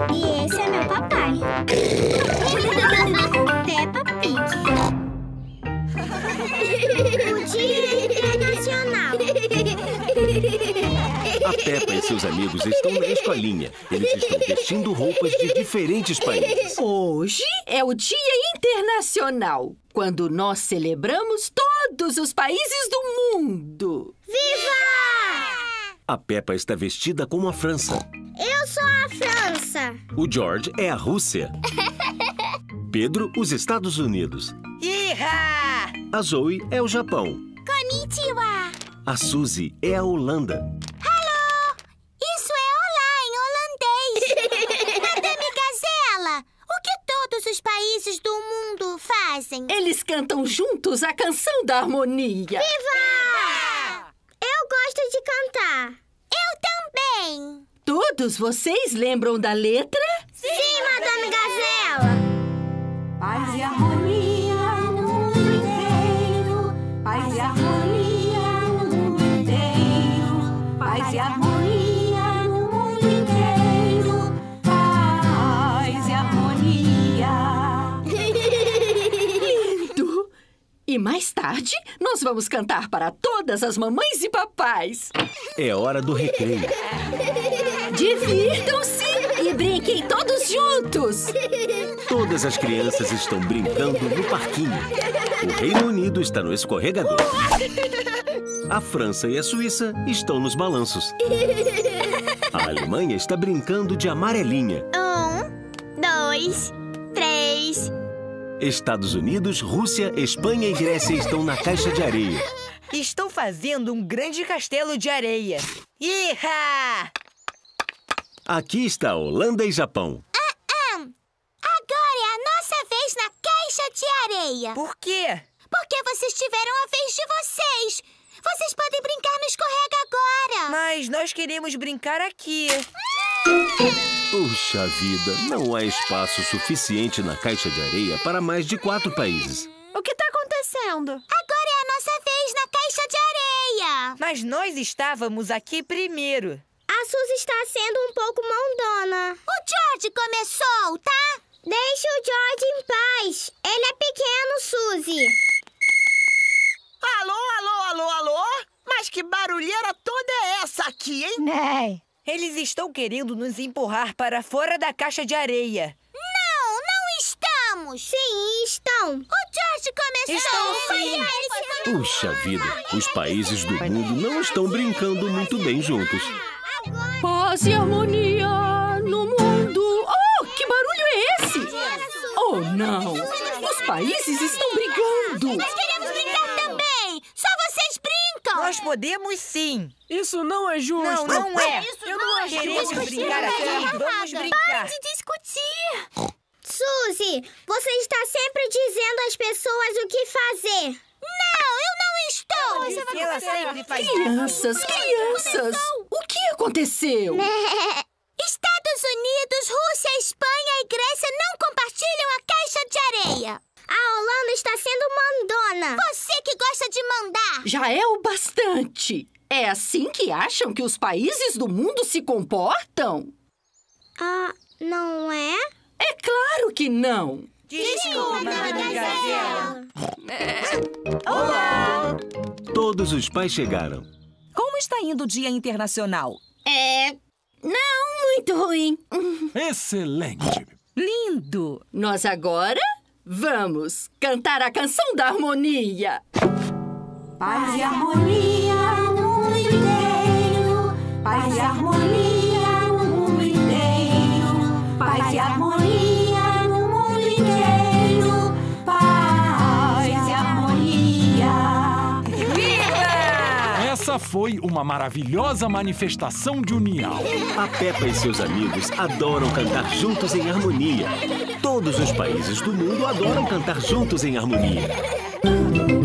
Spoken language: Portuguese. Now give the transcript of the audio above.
E esse é meu papai. Peppa Pig. O Dia Internacional. A Peppa e seus amigos estão na escolinha. Eles estão vestindo roupas de diferentes países. Hoje é o Dia Internacional, quando nós celebramos todos os países do mundo. Viva! A Peppa está vestida como a França. Eu sou a França. O George é a Rússia. Pedro, os Estados Unidos. Iha! A Zoe é o Japão. Konnichiwa. A Suzy é a Holanda. Hello! Isso é olá em holandês. Madame Gazela, o que todos os países do mundo fazem? Eles cantam juntos a canção da harmonia. Viva! Eu gosto de cantar. Eu também. Todos vocês lembram da letra? Sim, Madame Gazela. Paz e harmonia no mundo inteiro. Paz e harmonia no mundo inteiro. Paz e harmonia no mundo inteiro. Paz e harmonia. Lindo! E mais tarde, nós vamos cantar para todas as mamães e papais. É hora do recreio. Divirtam-se e brinquem todos juntos. Todas as crianças estão brincando no parquinho. O Reino Unido está no escorregador. A França e a Suíça estão nos balanços. A Alemanha está brincando de amarelinha. 1, 2, 3. Estados Unidos, Rússia, Espanha e Grécia estão na caixa de areia. Estão fazendo um grande castelo de areia. Iha! Aqui está Holanda e Japão. Agora é a nossa vez na caixa de areia. Por quê? Porque vocês tiveram a vez de vocês. Vocês podem brincar no escorrega agora. Mas nós queremos brincar aqui. Puxa vida, não há espaço suficiente na caixa de areia para mais de 4 países. O que está acontecendo? Agora é a nossa vez na caixa de areia. Mas nós estávamos aqui primeiro. A Suzy está sendo um pouco mandona. O George começou, tá? Deixe o George em paz. Ele é pequeno, Suzy. Alô, alô, alô, alô? Mas que barulheira toda é essa aqui, hein? Né? Eles estão querendo nos empurrar para fora da caixa de areia. Não estamos. Sim, estão. O George começou. Estão sim. Puxa vida, os países do mundo não estão brincando muito bem juntos. Paz e harmonia no mundo. Oh, que barulho é esse? Oh, não. Os países estão brigando. Nós queremos brincar também. Só vocês brincam. Nós podemos sim. Isso não é justo. Não é. Eu não acho Queremos justo. brincar aqui. Vamos brincar. De discutir. Suzy, você está sempre dizendo às pessoas o que fazer. Não, eu não estou. Ela sempre faz isso. Crianças, o que aconteceu? Estados Unidos, Rússia, Espanha e Grécia não compartilham a caixa de areia. A Holanda está sendo mandona. Você que gosta de mandar. Já é o bastante. É assim que acham que os países do mundo se comportam? Ah, não é? É claro que não. Desculpa, Madame Gazela. Olá! Todos os pais chegaram. Como está indo o Dia Internacional? Não muito ruim. Excelente! Lindo! Nós agora vamos cantar a canção da harmonia. Paz e harmonia no mundo inteiro. Paz e harmonia no mundo inteiro. Paz e harmonia no mundo inteiro. Paz e harmonia. Viva! Essa foi uma maravilhosa manifestação de união. A Peppa e seus amigos adoram cantar juntos em harmonia. Todos os países do mundo adoram cantar juntos em harmonia.